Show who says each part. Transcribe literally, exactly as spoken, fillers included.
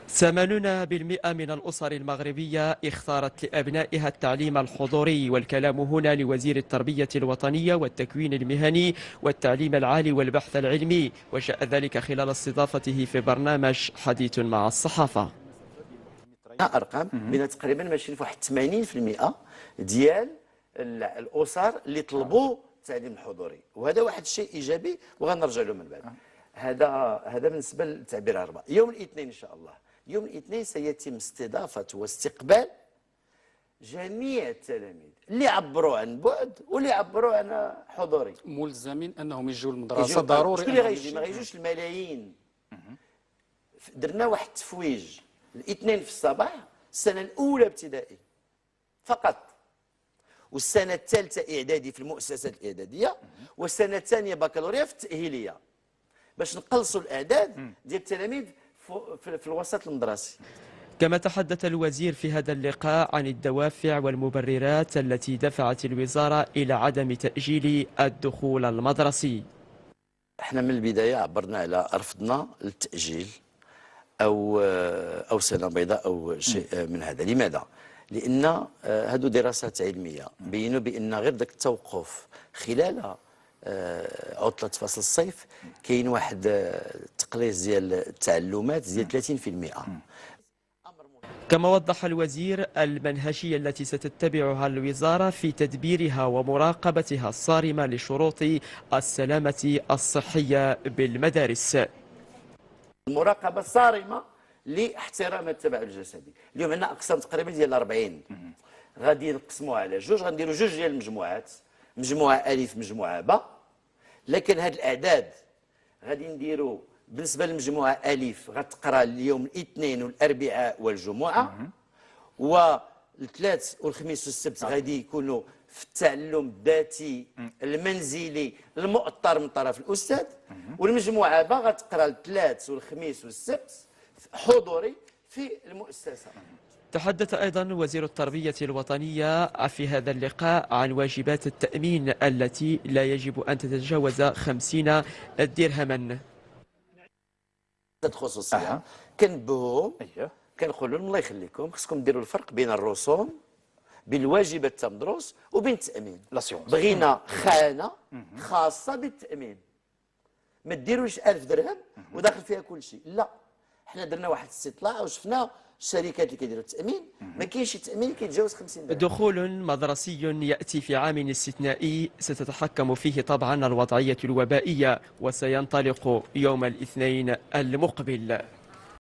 Speaker 1: ثمانين بالمئة من الأسر المغربية اختارت لأبنائها التعليم الحضوري، والكلام هنا لوزير التربية الوطنية والتكوين المهني والتعليم العالي والبحث العلمي، وجاء ذلك خلال استضافته في برنامج حديث مع الصحافة.
Speaker 2: ارقام بين تقريبا ماشيين في واحد ثمانين بالمئة ديال الاسر اللي طلبوا التعليم الحضوري، وهذا واحد الشيء ايجابي وغنرجع له من بعد. هذا هذا بالنسبه للتعبير الربع. يوم الاثنين ان شاء الله، يوم الاثنين سيتم استضافه واستقبال جميع التلاميذ اللي عبروا عن بعد واللي عبروا عن حضوري،
Speaker 3: ملزمين انهم يجوا المدرسه ضروري.
Speaker 2: شكون اللي غيجي؟ ما غيجوش الملايين. درنا واحد التفويج الاثنين في الصباح السنه الاولى ابتدائي فقط، والسنه الثالثه اعدادي في المؤسسات الاعداديه، والسنه الثانيه بكالوريا في التاهيليه، باش نقلصوا الاعداد ديال التلاميذ في الوسط المدرسي.
Speaker 1: كما تحدث الوزير في هذا اللقاء عن الدوافع والمبررات التي دفعت الوزارة إلى عدم تأجيل الدخول المدرسي.
Speaker 2: احنا من البداية عبرنا على رفضنا للتأجيل أو أو سنة بيضاء أو شيء من هذا. لماذا؟ لأن هذو دراسات علمية بينوا بأن غير ذاك التوقف خلال عطلة فصل الصيف كاين واحد التقليص ديال التعلمات ديال ثلاثين بالمئة.
Speaker 1: كما وضح الوزير المنهجية التي ستتبعها الوزارة في تدبيرها ومراقبتها الصارمة لشروط السلامة الصحية بالمدارس.
Speaker 2: المراقبة الصارمة لاحترام التباعد الجسدي. اليوم عندنا أقسام تقريبا ديال أربعين، غادي نقسموها على جوج، غنديروا جوج ديال المجموعات، مجموعة ألف مجموعة ب، لكن هاد الأعداد غادي نديروا بالنسبه للمجموعه الف غتقرا اليوم الاثنين والاربعاء والجمعه، والثلاث والخميس والسبت غادي يكونوا في التعلم الذاتي المنزلي المؤطر من طرف الاستاذ، والمجموعه ب غتقرا الثلاث والخميس والسبت حضوري في المؤسسه.
Speaker 1: تحدث أيضا وزير التربية الوطنية في هذا اللقاء عن واجبات التأمين التي لا يجب أن تتجاوز خمسين درهما.
Speaker 2: خصوصيه أه. كنبهوهم أيه. كنقول لهم الله يخليكم خصكم ديروا الفرق بين الرسوم، بين الواجبات التمدرس وبين التامين. بغينا خانه خاصه بالتامين، ما ديروش ألف درهم وداخل فيها كل شيء، لا. حنا درنا واحد الاستطلاع وشفنا الشركات اللي كيديروا التامين ما كاينش تامين كيتجاوز خمسين درهم.
Speaker 1: دخول مدرسي ياتي في عام استثنائي ستتحكم فيه طبعا الوضعيه الوبائيه، وسينطلق يوم الاثنين المقبل.